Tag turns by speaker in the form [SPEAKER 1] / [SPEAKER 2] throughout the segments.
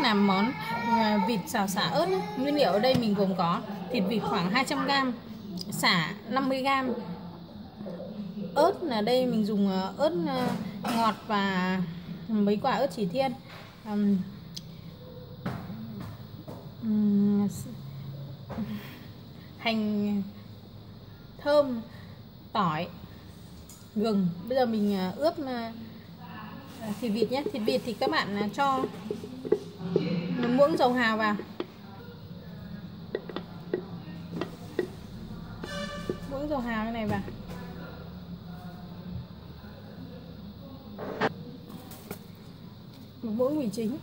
[SPEAKER 1] làm món vịt xào sả ớt. Nguyên liệu ở đây mình gồm có thịt vịt khoảng 200g, sả 50g, ớt là đây mình dùng ớt ngọt và mấy quả ớt chỉ thiên, hành thơm, tỏi, gừng. Bây giờ mình ướp thịt vịt nhé. Thịt vịt thì các bạn cho một muỗng dầu hào vào, muỗng dầu hào như này vào, một muỗng mì chính,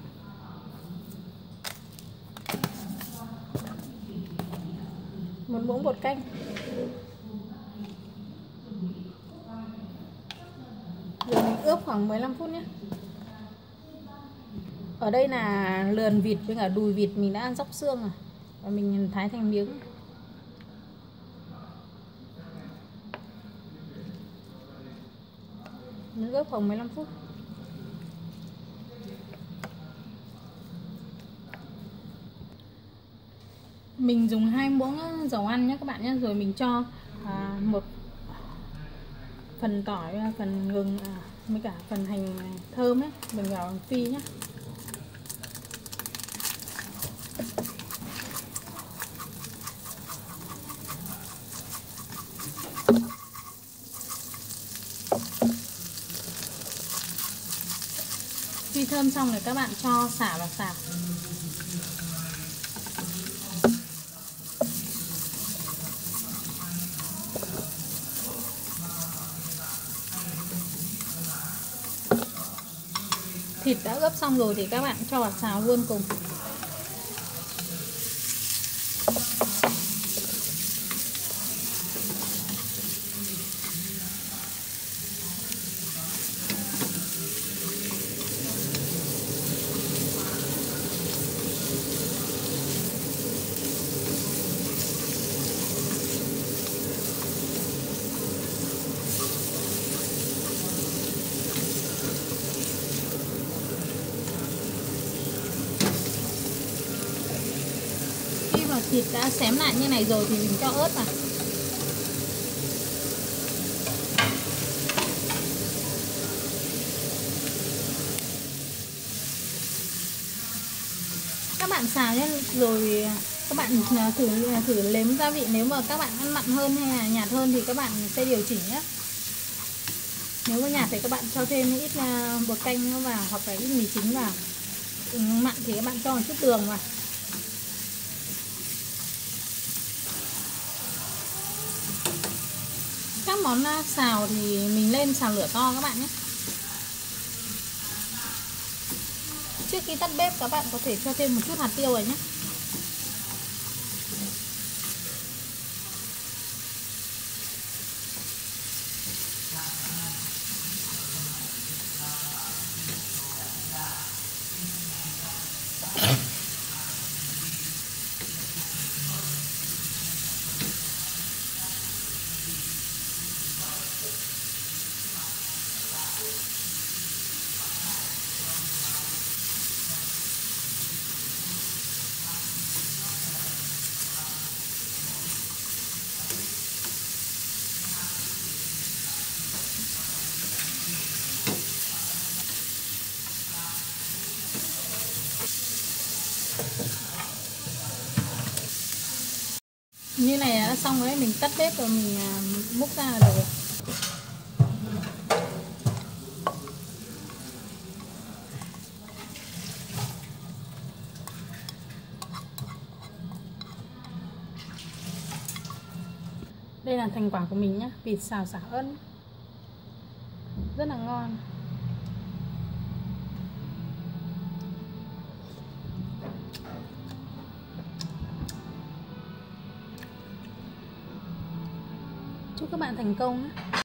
[SPEAKER 1] một muỗng bột canh, rồi mình ướp khoảng 15 phút nhé. Ở đây là lườn vịt với cả đùi vịt mình đã róc xương rồi và mình thái thành miếng. Mình ướp khoảng 15 phút. Mình dùng 2 muỗng dầu ăn nhé các bạn nhé. Rồi mình cho một phần tỏi, phần gừng với cả phần hành thơm ấy, mình vào phi nhé. Phi thơm xong rồi các bạn cho sả vào xào. Thịt đã ướp xong rồi thì các bạn cho vào xào luôn cùng. Thịt đã xém lại như này rồi thì mình cho ớt vào. Các bạn xào nhé, rồi các bạn thử nếm gia vị. Nếu mà các bạn ăn mặn hơn hay là nhạt hơn thì các bạn sẽ điều chỉnh nhé. Nếu mà nhạt thì các bạn cho thêm ít bột canh vào hoặc là ít mì chính vào. Mặn thì các bạn cho một chút đường vào. Các món xào thì mình lên xào lửa to các bạn nhé. Trước khi tắt bếp các bạn có thể cho thêm một chút hạt tiêu rồi nhé. Như này đã xong rồi, mình tắt bếp rồi mình múc ra là được rồi. Đây là thành quả của mình nhé, vịt xào sả ớt rất là ngon. Chúc các bạn thành công nhé.